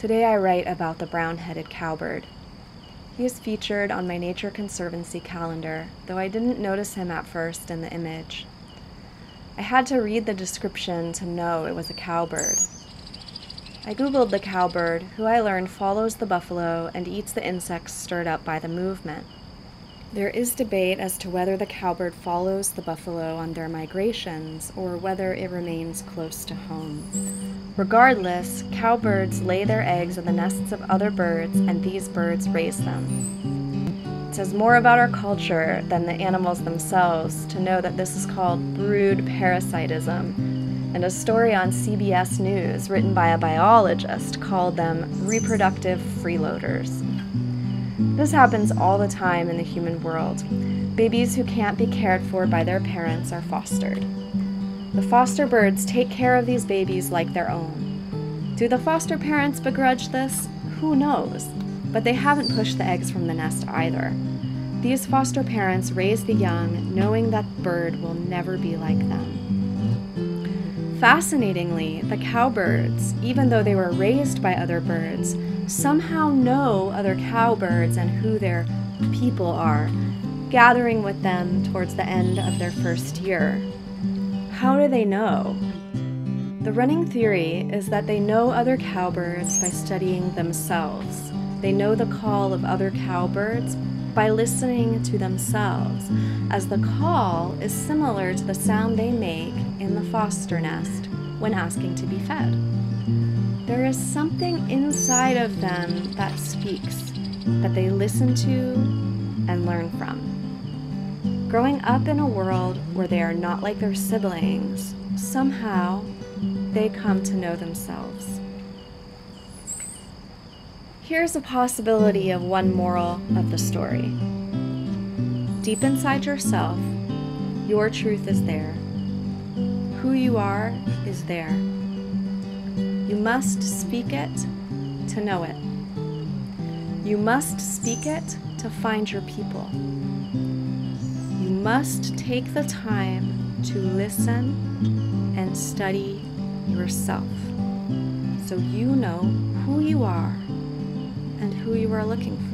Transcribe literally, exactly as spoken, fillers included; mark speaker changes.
Speaker 1: Today I write about the brown-headed cowbird. He is featured on my Nature Conservancy calendar, though I didn't notice him at first in the image. I had to read the description to know it was a cowbird. I googled the cowbird, who I learned follows the buffalo and eats the insects stirred up by the movement. There is debate as to whether the cowbird follows the buffalo on their migrations or whether it remains close to home. Regardless, cowbirds lay their eggs in the nests of other birds, and these birds raise them. It says more about our culture than the animals themselves to know that this is called brood parasitism, and a story on C B S News written by a biologist called them reproductive freeloaders. This happens all the time in the human world. Babies who can't be cared for by their parents are fostered. The foster birds take care of these babies like their own. Do the foster parents begrudge this? Who knows? But they haven't pushed the eggs from the nest either. These foster parents raise the young, knowing that bird will never be like them. Fascinatingly, the cowbirds, even though they were raised by other birds, somehow know other cowbirds and who their people are, gathering with them towards the end of their first year. How do they know? The running theory is that they know other cowbirds by studying themselves. They know the call of other cowbirds by listening to themselves, as the call is similar to the sound they make in the foster nest when asking to be fed. There is something inside of them that speaks, that they listen to and learn from. Growing up in a world where they are not like their siblings, somehow they come to know themselves. Here's a possibility of one moral of the story. Deep inside yourself, your truth is there. Who you are is there. You must speak it to know it. You must speak it to find your people. You must take the time to listen and study yourself so you know who you are and who you are looking for.